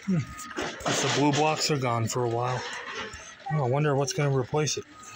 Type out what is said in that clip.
Guess the blue blocks are gone for a while. Oh, I wonder what's going to replace it.